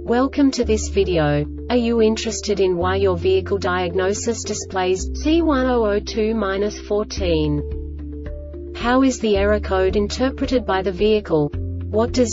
Welcome to this video. Are you interested in why your vehicle diagnosis displays C1002-14? How is the error code interpreted by the vehicle? What does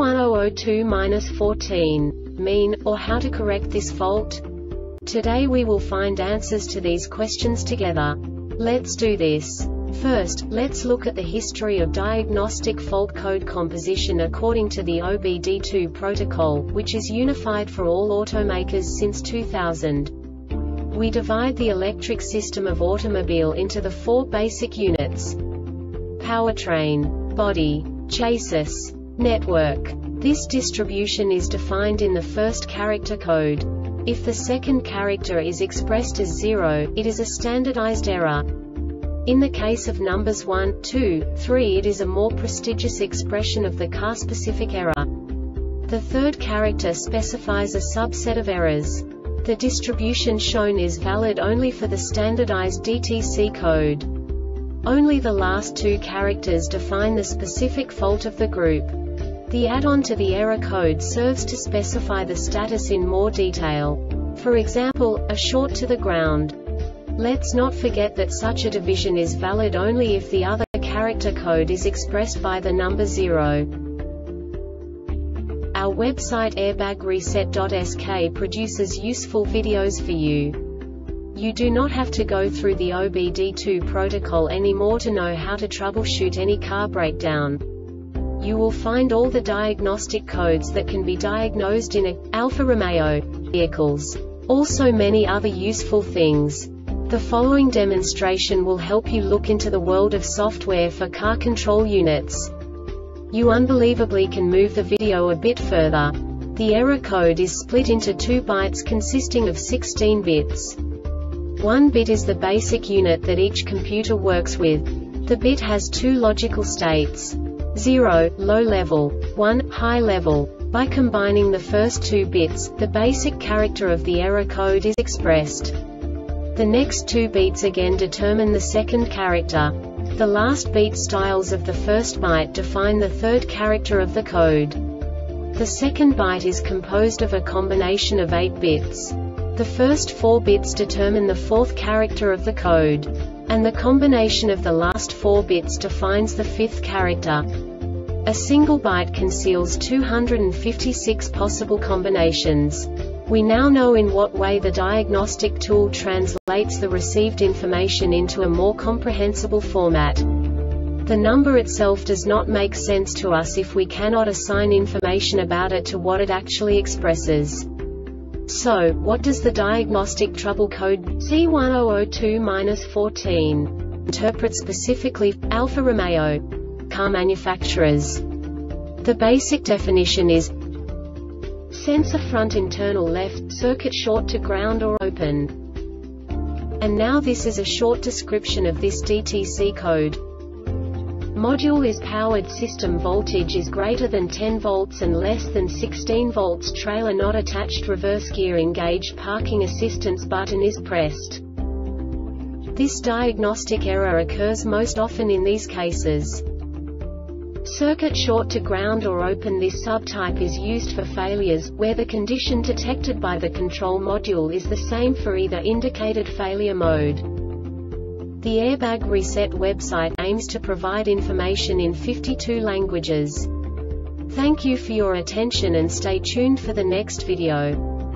C1002-14 mean, or how to correct this fault? Today we will find answers to these questions together. Let's do this. First, let's look at the history of diagnostic fault code composition according to the OBD2 protocol, which is unified for all automakers since 2000. We divide the electric system of automobile into the four basic units: powertrain, body, chassis, network. This distribution is defined in the first character code. If the second character is expressed as 0, it is a standardized error. In the case of numbers 1, 2, 3, it is a more prestigious expression of the car-specific error. The third character specifies a subset of errors. The distribution shown is valid only for the standardized DTC code. Only the last two characters define the specific fault of the group. The add-on to the error code serves to specify the status in more detail. For example, a short to the ground. Let's not forget that such a division is valid only if the other character code is expressed by the number 0. Our website airbagreset.sk produces useful videos for you. You do not have to go through the OBD2 protocol anymore to know how to troubleshoot any car breakdown. You will find all the diagnostic codes that can be diagnosed in Alfa Romeo vehicles. Also many other useful things. The following demonstration will help you look into the world of software for car control units. You unbelievably can move the video a bit further. The error code is split into 2 bytes consisting of 16 bits. 1 bit is the basic unit that each computer works with. The bit has 2 logical states: 0, low level, 1, high level. By combining the first 2 bits, the basic character of the error code is expressed. The next 2 beats again determine the second character. The last beat styles of the first byte define the third character of the code. The second byte is composed of a combination of 8 bits. The first 4 bits determine the fourth character of the code. And the combination of the last 4 bits defines the fifth character. A single byte conceals 256 possible combinations. We now know in what way the diagnostic tool translates the received information into a more comprehensible format. The number itself does not make sense to us if we cannot assign information about it to what it actually expresses. So, what does the diagnostic trouble code C1002-14 interpret specifically for Alfa Romeo car manufacturers? The basic definition is sensor front internal left, circuit short to ground or open. And now this is a short description of this DTC code. Module is powered, system voltage is greater than 10 volts and less than 16 volts, trailer not attached, reverse gear engaged, parking assistance button is pressed. This diagnostic error occurs most often in these cases: circuit short to ground or open. This subtype is used for failures, where the condition detected by the control module is the same for either indicated failure mode. The Airbag Reset website aims to provide information in 52 languages. Thank you for your attention and stay tuned for the next video.